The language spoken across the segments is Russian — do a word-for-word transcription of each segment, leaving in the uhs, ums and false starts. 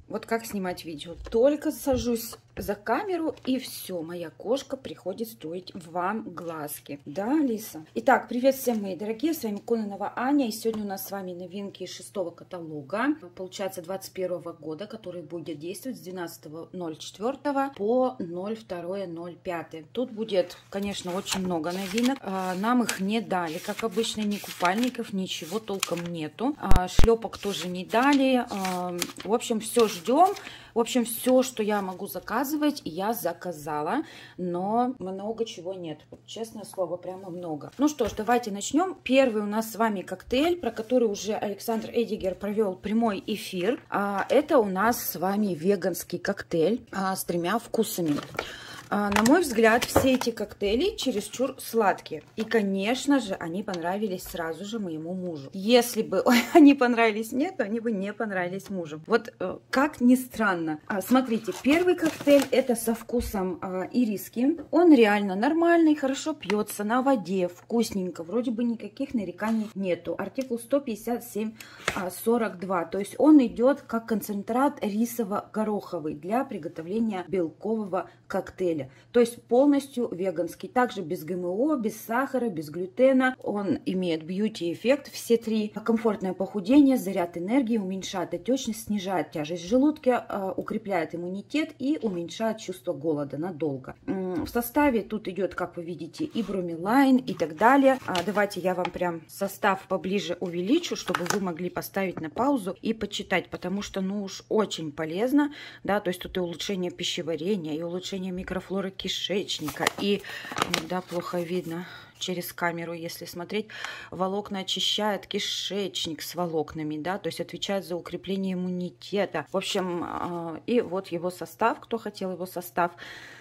Вот как снимать видео. Только сажусь за камеру, и все, моя кошка приходит строить вам глазки. Да, Алиса? Итак, привет всем, мои дорогие, с вами Кононова Аня, и сегодня у нас с вами новинки из шестого каталога, получается, двадцать первого года, который будет действовать с двенадцатого ноль четвёртого по ноль второе ноль пятое. Тут будет, конечно, очень много новинок. Нам их не дали, как обычно, ни купальников, ничего толком нету. Шлепок тоже не дали. В общем, все ждем. В общем, все, что я могу заказывать, я заказала, но много чего нет. Честное слово, прямо много. Ну что ж, давайте начнем. Первый у нас с вами коктейль, про который уже Александр Эдигер провел прямой эфир. А, это у нас с вами веганский коктейль а, с тремя вкусами. На мой взгляд, все эти коктейли чересчур сладкие. И, конечно же, они понравились сразу же моему мужу. Если бы они понравились мне, то они бы не понравились мужу. Вот как ни странно. Смотрите, первый коктейль это со вкусом ириски. Он реально нормальный, хорошо пьется на воде, вкусненько. Вроде бы никаких нареканий нету. Артикул сто пятьдесят семь сорок два. То есть он идет как концентрат рисово-гороховый для приготовления белкового коктейля. То есть полностью веганский. Также без ГМО, без сахара, без глютена. Он имеет бьюти-эффект. Все три. Комфортное похудение, заряд энергии, уменьшает отечность, снижает тяжесть в желудке, укрепляет иммунитет и уменьшает чувство голода надолго. В составе тут идет, как вы видите, и бромелайн и так далее. Давайте я вам прям состав поближе увеличу, чтобы вы могли поставить на паузу и почитать, потому что, ну уж очень полезно. Да, то есть тут и улучшение пищеварения, и улучшение микрофлоры кишечника, и, да, плохо видно через камеру, если смотреть, волокна очищает кишечник с волокнами, да, то есть отвечает за укрепление иммунитета. В общем, и вот его состав, кто хотел его состав.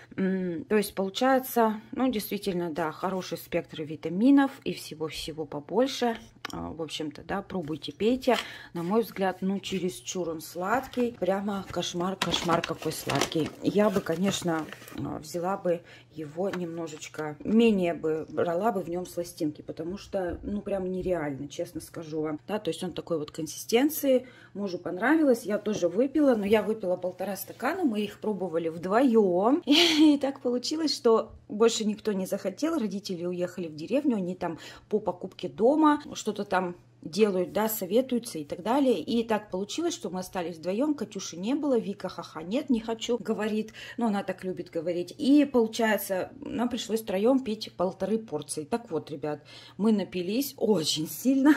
То есть получается, ну, действительно, да, хороший спектр витаминов и всего-всего побольше. В общем-то, да, пробуйте, пейте. На мой взгляд, ну, чересчур он сладкий. Прямо кошмар, кошмар какой сладкий. Я бы, конечно, взяла бы его немножечко, менее бы брала бы в нем сластинки, потому что, ну, прям нереально, честно скажу вам. Да, то есть он такой вот консистенции. Мужу понравилось, я тоже выпила, но я выпила полтора стакана, мы их пробовали вдвоем. И так получилось, что больше никто не захотел, родители уехали в деревню, они там по покупке дома что-то там делают, да, советуются и так далее. И так получилось, что мы остались вдвоем, Катюши не было, Вика ха-ха, нет, не хочу, говорит, но она так любит говорить. И получается, нам пришлось втроем пить полторы порции. Так вот, ребят, мы напились очень сильно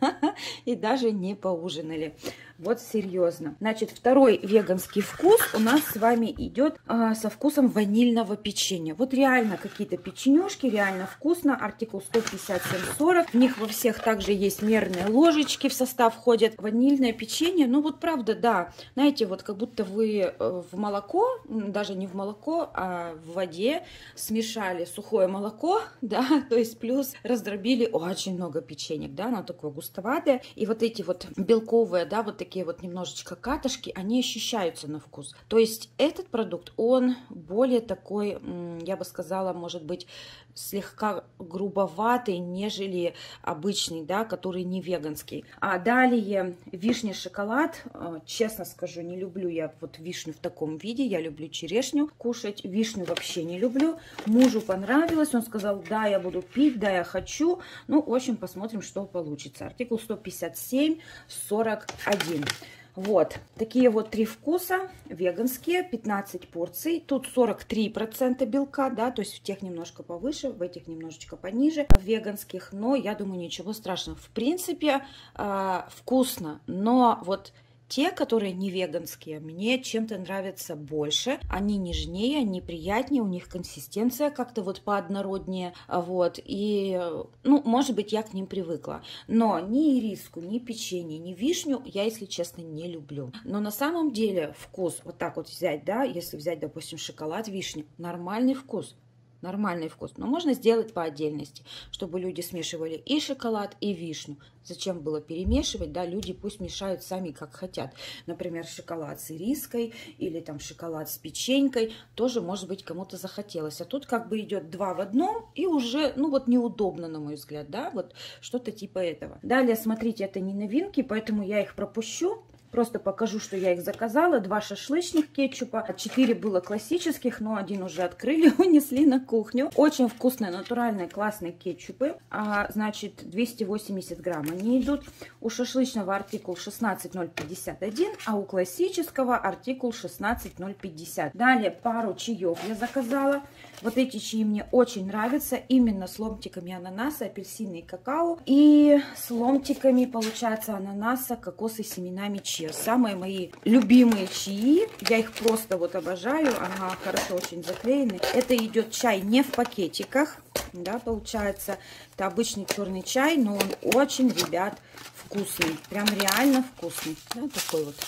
и даже не поужинали. Вот серьезно. Значит, второй веганский вкус у нас с вами идет а, со вкусом ванильного печенья. Вот реально какие-то печенюшки, реально вкусно. Артикул сто пятьдесят семь сорок. В них во всех также есть мерные ложечки в состав входят. Ванильное печенье, ну вот правда, да. Знаете, вот как будто вы в молоко, даже не в молоко, а в воде смешали сухое молоко, да, то есть плюс раздробили очень много печенек, да, оно такое густоватое. И вот эти вот белковые, да, вот такие такие вот немножечко катышки, они ощущаются на вкус. То есть этот продукт, он более такой, я бы сказала, может быть, слегка грубоватый, нежели обычный, да, который не веганский. А далее вишня, шоколад. Честно скажу, не люблю я вот вишню в таком виде. Я люблю черешню кушать. Вишню вообще не люблю. Мужу понравилось. Он сказал, да, я буду пить, да, я хочу. Ну, в общем, посмотрим, что получится. Артикул сто пятьдесят семь сорок один. Вот, такие вот три вкуса, веганские, пятнадцать порций. Тут сорок три процента белка, да, то есть в тех немножко повыше, в этих немножечко пониже, в веганских. Но я думаю, ничего страшного. В принципе, э, вкусно, но вот те, которые не веганские, мне чем-то нравятся больше. Они нежнее, они приятнее, у них консистенция как-то вот пооднороднее. Вот. И, ну, может быть, я к ним привыкла. Но ни ириску, ни печенье, ни вишню я, если честно, не люблю. Но на самом деле вкус, вот так вот взять, да, если взять, допустим, шоколад, вишню, нормальный вкус. Нормальный вкус. Но можно сделать по отдельности, чтобы люди смешивали и шоколад, и вишню. Зачем было перемешивать? Да, люди пусть мешают сами как хотят. Например, шоколад с ириской или там шоколад с печенькой. Тоже, может быть, кому-то захотелось. А тут как бы идет два в одном и уже, ну вот неудобно, на мой взгляд, да, вот что-то типа этого. Далее, смотрите, это не новинки, поэтому я их пропущу. Просто покажу, что я их заказала. Два шашлычных кетчупа, четыре было классических, но один уже открыли, унесли на кухню. Очень вкусные, натуральные, классные кетчупы. А, значит, двести восемьдесят грамм они идут. У шашлычного артикул шестнадцать ноль пятьдесят один, а у классического артикул шестнадцать ноль пятьдесят. Далее пару чаев я заказала. Вот эти чаи мне очень нравятся. Именно с ломтиками ананаса, апельсина и какао. И с ломтиками, получается, ананаса, кокоса и семенами чиа. Самые мои любимые чаи. Я их просто вот обожаю. Ага, хорошо очень заклеены. Это идет чай не в пакетиках. Да, получается, это обычный черный чай, но он очень, ребят, вкусный. Прям реально вкусный. Да, такой вот.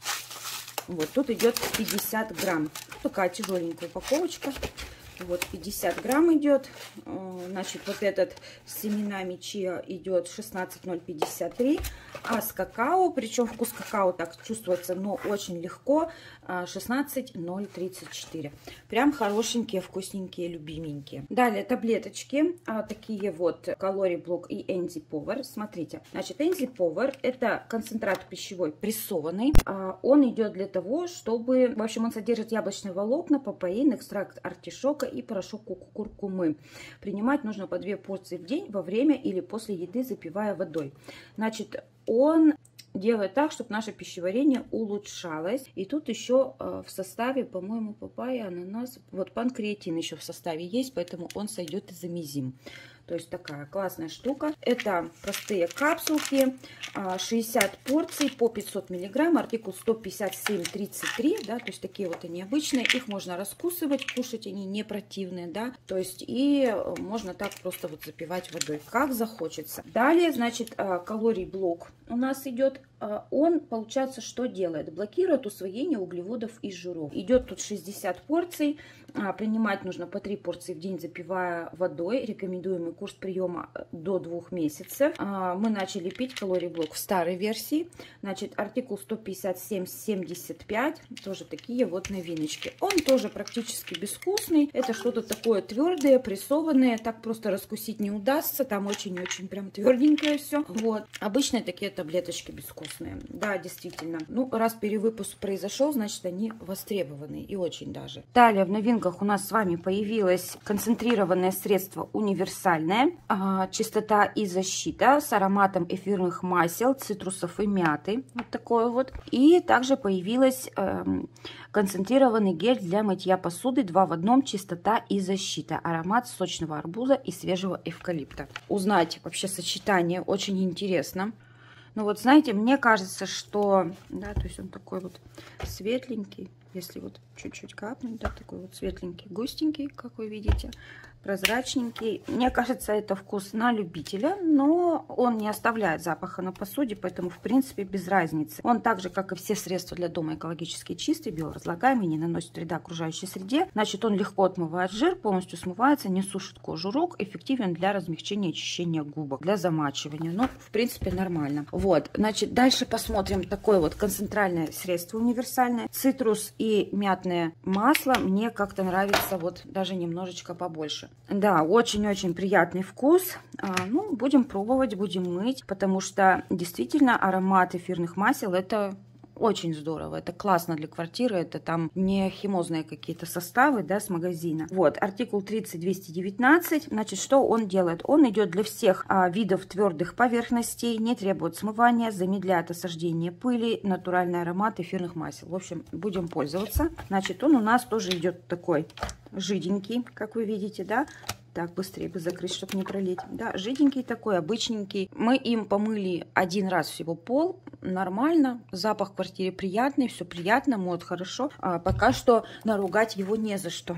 Вот, тут идет пятьдесят грамм. Такая тяжеленькая упаковочка. Вот пятьдесят грамм идет. Значит, вот этот с семенами чиа идет шестнадцать ноль пятьдесят три. А с какао, причем вкус какао так чувствуется, но очень легко, шестнадцать ноль тридцать четыре. Прям хорошенькие, вкусненькие, любименькие. Далее таблеточки. Такие вот Calorie Block и Enzy Power. Смотрите. Значит, Enzy Power это концентрат пищевой прессованный. Он идет для того, чтобы... В общем, он содержит яблочные волокна, папаин, экстракт артишока и порошок куркумы. Принимать нужно по две порции в день во время или после еды, запивая водой. Значит, он делает так, чтобы наше пищеварение улучшалось. И тут еще э, в составе, по-моему, папайя, ананас, вот панкреатин еще в составе есть, поэтому он сойдет и за мизим. То есть такая классная штука. Это простые капсулки, шестьдесят порций по пятьсот миллиграмм, артикул сто пятьдесят семь тридцать три, да, то есть такие вот они обычные. Их можно раскусывать, кушать они не противные, да, то есть и можно так просто вот запивать водой, как захочется. Далее, значит, Calorie Block у нас идет. Он, получается, что делает? Блокирует усвоение углеводов и жиров. Идет тут шестьдесят порций. Принимать нужно по три порции в день, запивая водой. Рекомендуемый курс приема до двух месяцев. Мы начали пить Calorie Block в старой версии. Значит, артикул сто пятьдесят семь семьдесят пять. Тоже такие вот новиночки. Он тоже практически безвкусный. Это что-то такое твердое, прессованное. Так просто раскусить не удастся. Там очень-очень прям тверденькое все. Вот. Обычные такие таблеточки безвкусные. Да, действительно. Ну, раз перевыпуск произошел, значит, они востребованы и очень даже. Далее в новинках у нас с вами появилось концентрированное средство универсальное. А, чистота и защита с ароматом эфирных масел, цитрусов и мяты. Вот такое вот. И также появилась эм, концентрированный гель для мытья посуды два в одном, чистота и защита. Аромат сочного арбуза и свежего эвкалипта. Узнать вообще сочетание очень интересно. Ну вот, знаете, мне кажется, что, да, то есть он такой вот светленький, если вот чуть-чуть капнуть, да, такой вот светленький, густенький, как вы видите, прозрачненький. Мне кажется, это вкус на любителя, но он не оставляет запаха на посуде, поэтому, в принципе, без разницы. Он так же, как и все средства для дома, экологически чистый, биоразлагаемый, не наносит вреда окружающей среде. Значит, он легко отмывает жир, полностью смывается, не сушит кожу рук, эффективен для размягчения и очищения губок, для замачивания. Ну, в принципе, нормально. Вот, значит, дальше посмотрим такое вот концентральное средство универсальное. Цитрус и мятное масло мне как-то нравится вот даже немножечко побольше. Да, очень-очень приятный вкус. А, ну, будем пробовать, будем мыть, потому что действительно аромат эфирных масел — это очень здорово, это классно для квартиры, это там не химозные какие-то составы, да, с магазина. Вот, артикул тридцать двести девятнадцать, значит, что он делает? Он идет для всех а, видов твердых поверхностей, не требует смывания, замедляет осаждение пыли, натуральный аромат эфирных масел. В общем, будем пользоваться. Значит, он у нас тоже идет такой жиденький, как вы видите, да. Так, быстрее бы закрыть, чтобы не пролить. Да, жиденький такой, обычненький. Мы им помыли один раз всего пол. Нормально. Запах в квартире приятный, все приятно, моет хорошо. А пока что наругать его не за что.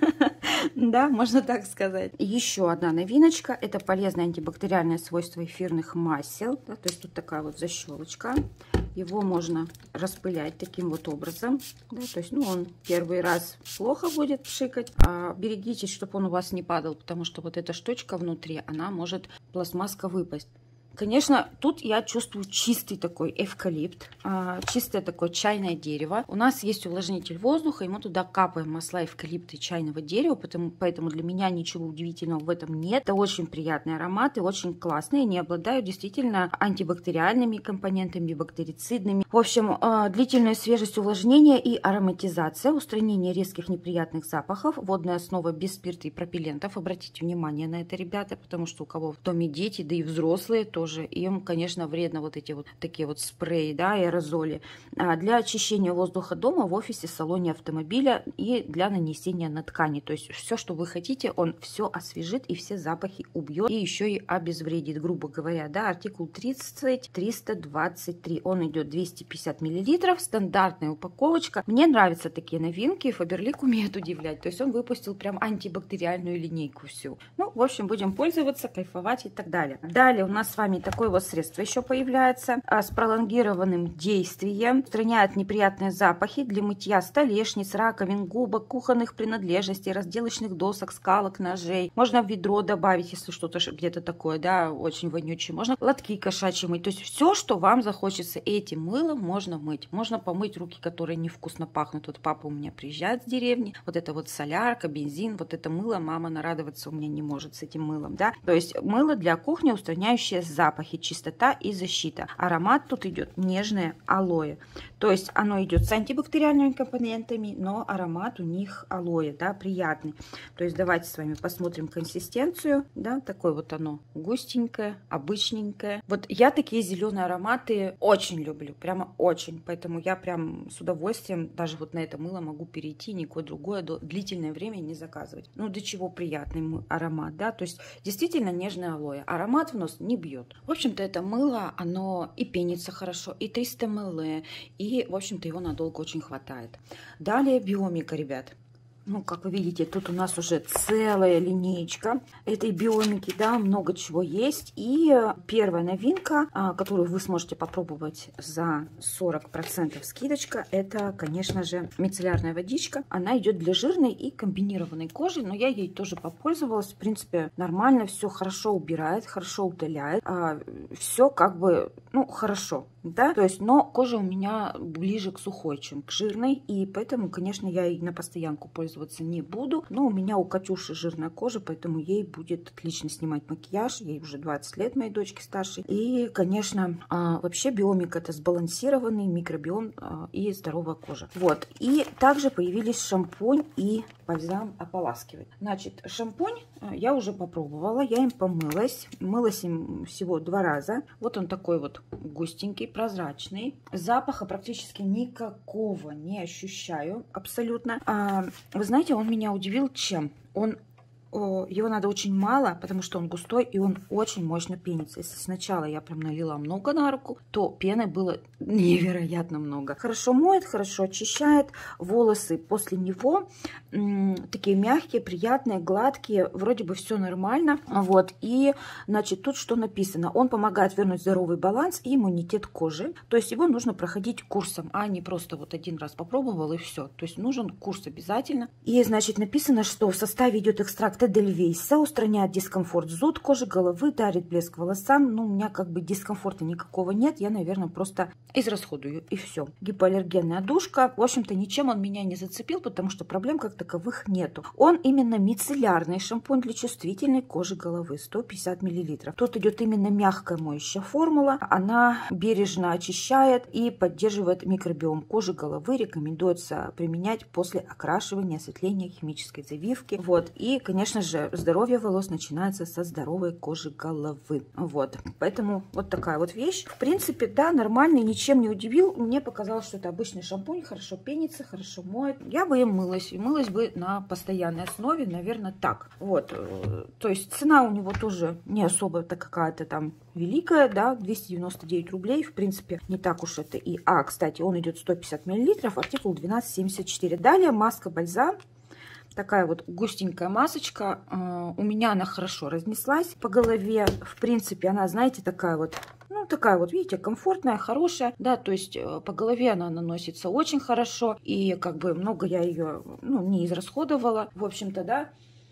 Да, можно так сказать. Еще одна новиночка. Это полезное антибактериальное свойство эфирных масел. Да, то есть тут такая вот защелочка. Его можно распылять таким вот образом. Да, то есть, ну, он первый раз плохо будет пшикать. А берегитесь, чтобы он у вас не падал, потому что вот эта штучка внутри, она может, пластмасска, выпасть. Конечно, тут я чувствую чистый такой эвкалипт, чистое такое чайное дерево. У нас есть увлажнитель воздуха, и мы туда капаем масла эвкалипта и чайного дерева, поэтому, поэтому для меня ничего удивительного в этом нет. Это очень приятные ароматы, очень классные, они обладают действительно антибактериальными компонентами, бактерицидными. В общем, длительная свежесть увлажнения и ароматизация, устранение резких неприятных запахов, водная основа без спирта и пропеллентов. Обратите внимание на это, ребята, потому что у кого в доме дети, да и взрослые тоже, им, конечно, вредно вот эти вот такие вот спреи, да, аэрозоли для очищения воздуха дома, в офисе, салоне автомобиля и для нанесения на ткани. То есть все, что вы хотите, он все освежит и все запахи убьет, и еще и обезвредит, грубо говоря, да. Артикул тридцать триста двадцать три, он идет двести пятьдесят миллилитров, стандартная упаковочка. Мне нравятся такие новинки, Фаберлик умеет удивлять, то есть он выпустил прям антибактериальную линейку всю. Ну, в общем, будем пользоваться, кайфовать и так далее. Далее у нас с вами такое вот средство еще появляется а, с пролонгированным действием, устраняет неприятные запахи для мытья столешниц, раковин, губок, кухонных принадлежностей, разделочных досок, скалок, ножей. Можно в ведро добавить, если что-то где-то такое, да, очень вонючее. Можно лотки кошачьи мыть. То есть все, что вам захочется этим мылом, можно мыть. Можно помыть руки, которые невкусно пахнут. Вот папа у меня приезжает с деревни, вот это вот солярка, бензин, вот это мыло, мама нарадоваться у меня не может с этим мылом, да. То есть мыло для кухни, устраняющее запахи, чистота и защита. Аромат тут идет нежное алоэ. То есть оно идет с антибактериальными компонентами, но аромат у них алоэ, да, приятный. То есть давайте с вами посмотрим консистенцию, да, такое вот оно густенькое, обычненькое. Вот я такие зеленые ароматы очень люблю, прямо очень, поэтому я прям с удовольствием даже вот на это мыло могу перейти, никакое другое до длительное время не заказывать. Ну, до чего приятный аромат, да, то есть действительно нежное алоэ. Аромат в нос не бьет. В общем-то, это мыло, оно и пенится хорошо, и триста миллилитров, и, в общем-то, его надолго очень хватает. Далее биомика, ребят. Ну, как вы видите, тут у нас уже целая линейка этой биомики, да, много чего есть. И первая новинка, которую вы сможете попробовать за сорок процентов скидочка, это, конечно же, мицеллярная водичка. Она идет для жирной и комбинированной кожи, но я ей тоже попользовалась. В принципе, нормально, все хорошо убирает, хорошо удаляет. Все как бы, ну, хорошо, да. То есть, но кожа у меня ближе к сухой, чем к жирной. И поэтому, конечно, я и на постоянку пользоваться не буду, но у меня у Катюши жирная кожа, поэтому ей будет отлично снимать макияж, ей уже двадцать лет, моей дочке старшей. И, конечно, вообще биомик — это сбалансированный микробиом и здоровая кожа. Вот, и также появились шампунь и бальзам ополаскивать. Значит, шампунь я уже попробовала, я им помылась, мылась им всего два раза. Вот он такой вот густенький, прозрачный, запаха практически никакого не ощущаю абсолютно. А, вы знаете, он меня удивил чем? Он Его надо очень мало, потому что он густой и он очень мощно пенится. Если сначала я прям налила много на руку, то пены было невероятно много. Хорошо моет, хорошо очищает. Волосы после него такие мягкие, приятные, гладкие. Вроде бы все нормально. Вот. И, значит, тут что написано? Он помогает вернуть здоровый баланс и иммунитет кожи. То есть его нужно проходить курсом, а не просто вот один раз попробовал и все. То есть нужен курс обязательно. И, значит, написано, что в составе идет экстракт Эдельвейса, устраняет дискомфорт, зуд кожи, головы, дарит блеск волосам. Ну, у меня как бы дискомфорта никакого нет. Я, наверное, просто израсходую и все. Гипоаллергенная душка. В общем-то, ничем он меня не зацепил, потому что проблем как таковых нету. Он именно мицеллярный шампунь для чувствительной кожи головы. сто пятьдесят миллилитров. Тут идет именно мягкая моющая формула. Она бережно очищает и поддерживает микробиом кожи головы. Рекомендуется применять после окрашивания, осветления, химической завивки. Вот. И, конечно, Конечно же, здоровье волос начинается со здоровой кожи головы. Вот. Поэтому вот такая вот вещь. В принципе, да, нормальный, ничем не удивил. Мне показалось, что это обычный шампунь, хорошо пенится, хорошо моет. Я бы им мылась. И мылась бы на постоянной основе, наверное, так. Вот. То есть цена у него тоже не особо-то какая-то там великая, да, двести девяносто девять рублей. В принципе, не так уж это и... А, кстати, он идет сто пятьдесят миллилитров, артикул двенадцать семьдесят четыре. Далее маска-бальзам. Такая вот густенькая масочка. У меня она хорошо разнеслась по голове. В принципе, она, знаете, такая вот, ну, такая вот, видите, комфортная, хорошая. Да, то есть по голове она наносится очень хорошо. И как бы много я ее, ну, не израсходовала. В общем-то, да.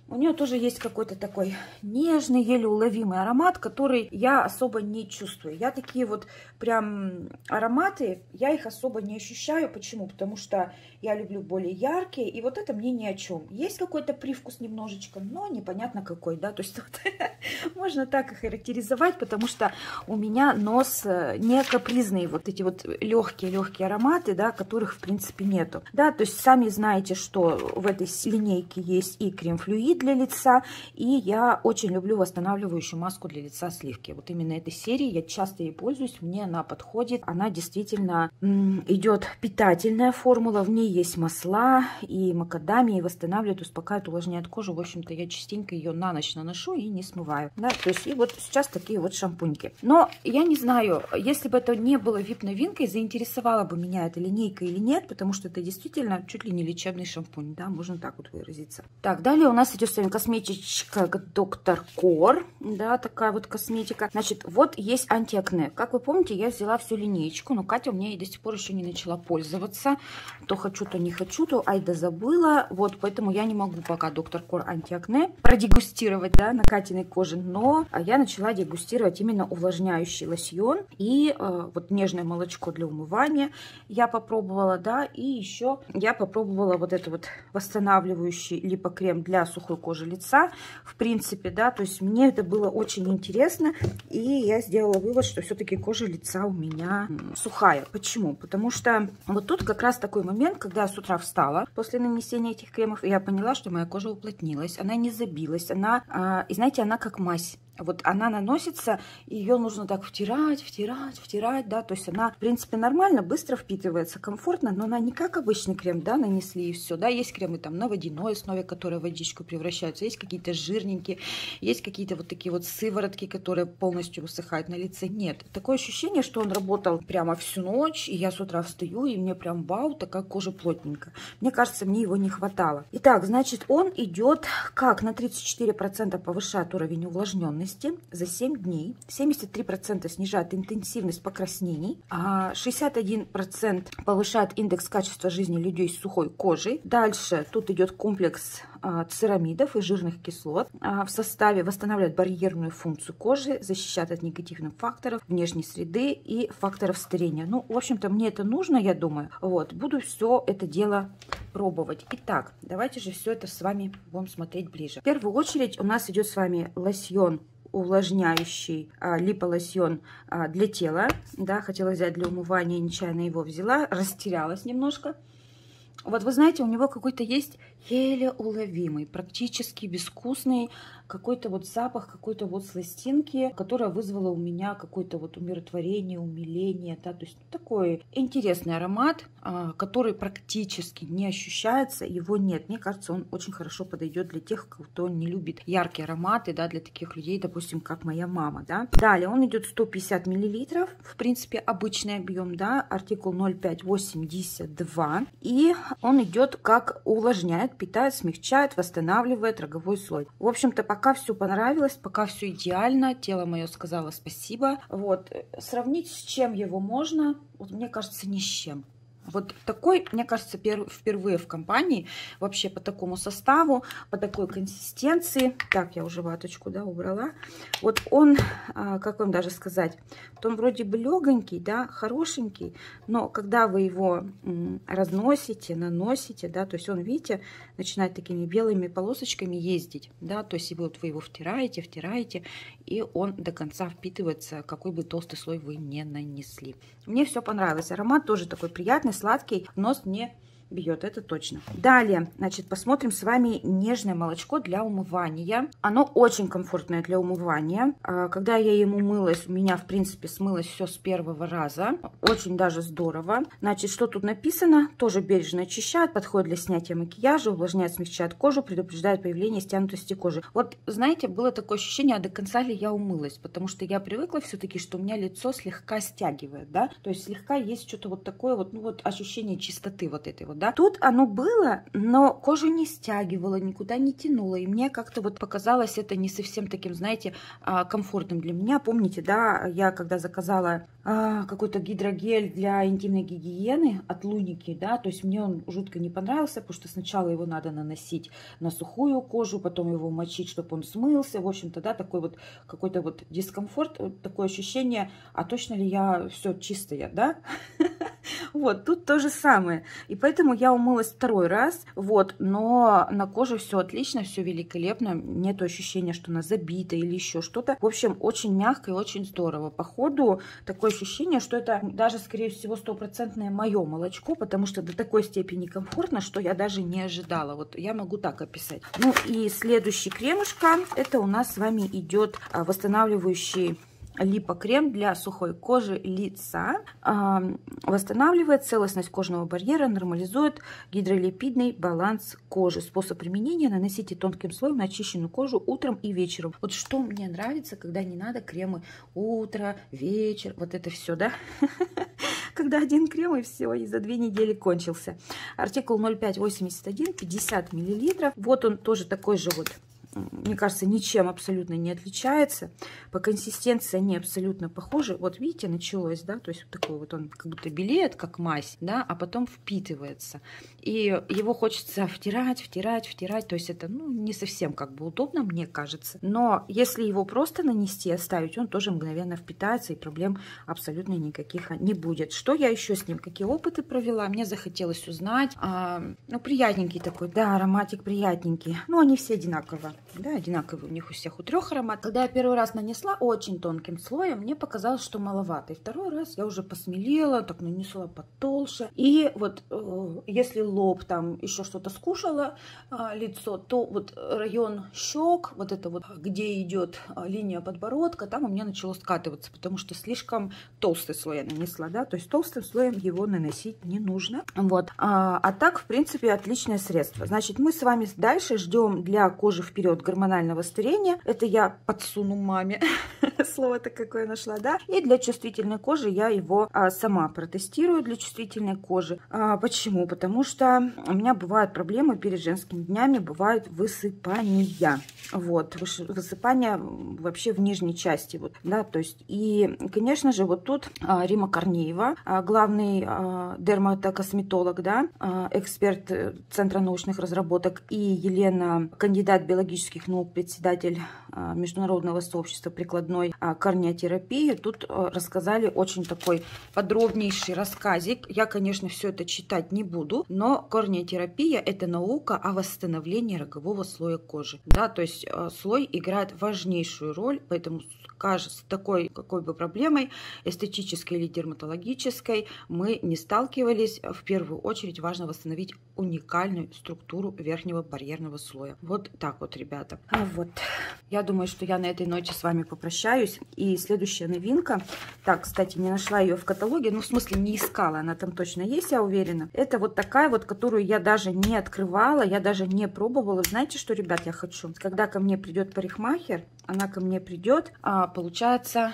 У нее тоже есть какой-то такой нежный, еле уловимый аромат, который я особо не чувствую. Я такие вот прям ароматы, я их особо не ощущаю. Почему? Потому что я люблю более яркие, и вот это мне ни о чем. Есть какой-то привкус немножечко, но непонятно какой, да, то есть вот, можно так и характеризовать, потому что у меня нос не капризный, вот эти вот легкие-легкие ароматы, да, которых в принципе нету. Да, то есть сами знаете, что в этой линейке есть и крем-флюид для лица, и я очень люблю восстанавливающую маску для лица сливки. Вот именно этой серии я часто ей пользуюсь, мне она подходит, она действительно идет питательная формула, в ней есть масла и макадамия, и восстанавливает, успокаивает, увлажняет кожу. В общем-то, я частенько ее на ночь наношу и не смываю. Да, то есть и вот сейчас такие вот шампуньки. Но я не знаю, если бы это не было вип-новинкой, заинтересовала бы меня эта линейка или нет, потому что это действительно чуть ли не лечебный шампунь, да, можно так вот выразиться. Так, далее у нас идет с вами косметичка доктор Кор, да, такая вот косметика. Значит, вот есть антиакне. Как вы помните, я взяла всю линейку, но Катя у меня и до сих пор еще не начала пользоваться. То хочу, то не хочу, то айда забыла. Вот, поэтому я не могу пока доктор Кор антиакне продегустировать, да, на Катиной коже, но я начала дегустировать именно увлажняющий лосьон и э, вот нежное молочко для умывания я попробовала, да, и еще я попробовала вот это вот восстанавливающий липокрем для сухой кожи лица, в принципе, да, то есть мне это было очень интересно, и я сделала вывод, что все-таки кожа лица у меня сухая. Почему? Потому что вот тут как раз такой момент, когда я с утра встала после нанесения этих кремов, и я поняла, что моя кожа уплотнилась, она не забилась, она, а, и знаете, она как мазь. Вот она наносится, ее нужно так втирать, втирать, втирать, да, то есть она, в принципе, нормально, быстро впитывается, комфортно, но она не как обычный крем, да, нанесли и все, да, есть кремы там на водяной основе, которые в водичку превращаются, есть какие-то жирненькие, есть какие-то вот такие вот сыворотки, которые полностью высыхают на лице, нет. Такое ощущение, что он работал прямо всю ночь, и я с утра встаю, и мне прям вау, такая кожа плотненькая. Мне кажется, мне его не хватало. Итак, значит, он идет как на тридцать четыре процента повышает уровень увлажненности за семь дней, семьдесят три процента снижает интенсивность покраснений, а шестьдесят один процент повышает индекс качества жизни людей с сухой кожей. Дальше тут идет комплекс а, церамидов и жирных кислот. А, в составе восстанавливает барьерную функцию кожи, защищает от негативных факторов внешней среды и факторов старения. Ну, в общем-то, мне это нужно, я думаю. Вот, буду все это дело пробовать. Итак, давайте же все это с вами будем смотреть ближе. В первую очередь у нас идет с вами лосьон увлажняющий, а, липолосьон а, для тела, да, хотела взять для умывания, нечаянно его взяла, растерялась немножко. Вот вы знаете, у него какой-то есть еле уловимый, практически безвкусный какой-то вот запах, какой-то вот сластинки, которая вызвала у меня какое-то вот умиротворение, умиление, да, то есть такой интересный аромат, который практически не ощущается, его нет. Мне кажется, он очень хорошо подойдет для тех, кто не любит яркие ароматы, да, для таких людей, допустим, как моя мама, да. Далее он идет сто пятьдесят миллилитров, в принципе, обычный объем, да, артикул ноль пять восемьдесят два, и он идет как увлажняет, питает, смягчает, восстанавливает роговой слой. В общем-то, пока все понравилось, пока все идеально, тело мое сказало спасибо. Вот, сравнить с чем его можно, вот мне кажется, ни с чем. Вот такой, мне кажется, впервые в компании, вообще по такому составу, по такой консистенции. Так, я уже ваточку, да, убрала. Вот он, как вам даже сказать, вот он вроде бы легонький, да, хорошенький, но когда вы его разносите, наносите, да, то есть он, видите, начинает такими белыми полосочками ездить, да, то есть вот вы его втираете, втираете, и он до конца впитывается, какой бы толстый слой вы не нанесли. Мне все понравилось. Аромат тоже такой приятный, сладкий, нос не бьет, это точно. Далее, значит, посмотрим с вами нежное молочко для умывания. Оно очень комфортное для умывания. Когда я им умылась, у меня, в принципе, смылось все с первого раза. Очень даже здорово. Значит, что тут написано? Тоже бережно очищает, подходит для снятия макияжа, увлажняет, смягчает кожу, предупреждает появление стянутости кожи. Вот, знаете, было такое ощущение, а до конца ли я умылась? Потому что я привыкла все-таки, что у меня лицо слегка стягивает, да? То есть слегка есть что-то вот такое вот, ну вот ощущение чистоты вот этой вот, да. Тут оно было, но кожу не стягивало, никуда не тянуло, и мне как-то вот показалось это не совсем таким, знаете, комфортным для меня. Помните, да, я когда заказала какой-то гидрогель для интимной гигиены от Луники, да, то есть мне он жутко не понравился, потому что сначала его надо наносить на сухую кожу, потом его мочить, чтобы он смылся, в общем-то, да, такой вот какой-то вот дискомфорт, вот такое ощущение, а точно ли я все чистая, да? Вот, тут то же самое. И поэтому я умылась второй раз, вот, но на коже все отлично, все великолепно, нету ощущения, что она забита или еще что-то. В общем, очень мягко и очень здорово. По ходу такое ощущение, что это даже, скорее всего, стопроцентное мое молочко, потому что до такой степени комфортно, что я даже не ожидала. Вот я могу так описать. Ну и следующий кремушка, это у нас с вами идет восстанавливающий липокрем для сухой кожи лица. Восстанавливает целостность кожного барьера, нормализует гидролипидный баланс кожи. Способ применения: наносите тонким слоем на очищенную кожу утром и вечером. Вот что мне нравится, когда не надо кремы утро, вечер, вот это все, да? Когда один крем и все, и за две недели кончился. Артикул ноль пять восемьдесят один, пятьдесят миллилитров. Вот он тоже такой же вот. Мне кажется, ничем абсолютно не отличается. По консистенции они абсолютно похожи. Вот видите, началось, да, то есть вот такой вот он как будто белеет, как мазь, да, а потом впитывается. И его хочется втирать, втирать, втирать. То есть это, ну, не совсем как бы удобно, мне кажется. Но если его просто нанести и оставить, он тоже мгновенно впитается, и проблем абсолютно никаких не будет. Что я еще с ним, какие опыты провела? Мне захотелось узнать. А, ну, приятненький такой, да, ароматик приятненький. Ну, они все одинаково. Да, одинаковые у них у всех, у трех аромат. Когда я первый раз нанесла очень тонким слоем, мне показалось, что маловато. И второй раз я уже посмелела, так нанесла потолще. И вот э, если лоб там еще что-то скушало, э, лицо, то вот район щек, вот это вот, где идет э, линия подбородка, там у меня начало скатываться, потому что слишком толстый слой я нанесла, да, то есть толстым слоем его наносить не нужно. Вот. А, а так, в принципе, отличное средство. Значит, мы с вами дальше ждем для кожи вперед гормонального старения. Это я подсуну маме. Слово-то какое нашла, да? И для чувствительной кожи я его а, сама протестирую для чувствительной кожи. А, почему? Потому что у меня бывают проблемы перед женскими днями, бывают высыпания. Вот, высыпания вообще в нижней части. Вот, да, то есть, и, конечно же, вот тут а, Рима Корнеева, а, главный а, дерматокосметолог, да, а, эксперт Центра научных разработок, и Елена, кандидат биологических наук, председатель а, Международного сообщества прикладной а, корнеотерапии, тут а, рассказали очень такой подробнейший рассказик. Я, конечно, все это читать не буду, но корнеотерапия — это наука о восстановлении рогового слоя кожи. Да, то есть а, слой играет важнейшую роль, поэтому с такой какой бы проблемой, эстетической или дерматологической, мы не сталкивались. В первую очередь важно восстановить уникальную структуру верхнего барьерного слоя. Вот так вот, ребята. А вот. Я думаю, что я на этой ноте с вами попрощаюсь. И следующая новинка. Так, кстати, не нашла ее в каталоге. Ну, в смысле, не искала. Она там точно есть, я уверена. Это вот такая вот, которую я даже не открывала, я даже не пробовала. Знаете, что, ребят, я хочу? Когда ко мне придет парикмахер, она ко мне придет, а, получается,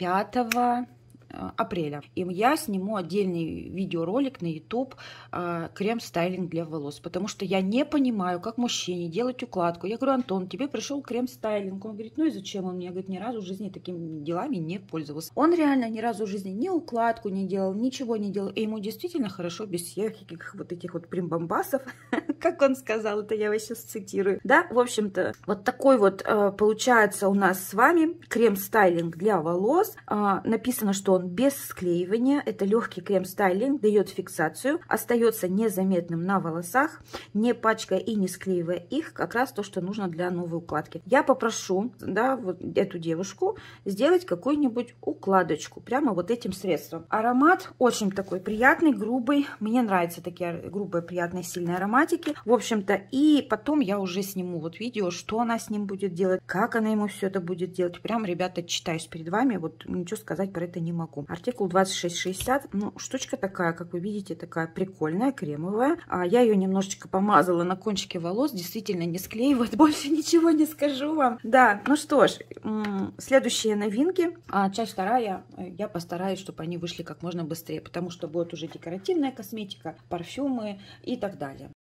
пятого апреля. И я сниму отдельный видеоролик на YouTube э, крем-стайлинг для волос, потому что я не понимаю, как мужчине делать укладку. Я говорю: Антон, тебе пришел крем-стайлинг. Он говорит: ну и зачем он мне? Говорит, ни разу в жизни такими делами не пользовался. Он реально ни разу в жизни ни укладку не делал, ничего не делал. И ему действительно хорошо без всяких вот этих вот примбамбасов, как он сказал, это я вас сейчас цитирую. Да, в общем-то, вот такой вот э, получается у нас с вами крем-стайлинг для волос. Э, написано, что он без склеивания. Это легкий крем-стайлинг, дает фиксацию, остается незаметным на волосах, не пачкая и не склеивая их, как раз то, что нужно для новой укладки. Я попрошу, да, вот эту девушку сделать какую-нибудь укладочку прямо вот этим средством. Аромат очень такой приятный, грубый. Мне нравятся такие грубые, приятные, сильные ароматики. новинки, в общем-то. И потом я уже сниму вот видео, что она с ним будет делать, как она ему все это будет делать. Прям, ребята, читаюсь перед вами, вот ничего сказать про это не могу. Артикул двадцать шесть шестьдесят, ну, штучка такая, как вы видите, такая прикольная, кремовая. А я ее немножечко помазала на кончике волос, действительно не склеивает, больше ничего не скажу вам. Да, ну что ж, следующие новинки, а часть вторая, я постараюсь, чтобы они вышли как можно быстрее, потому что будет уже декоративная косметика, парфюмы и так далее.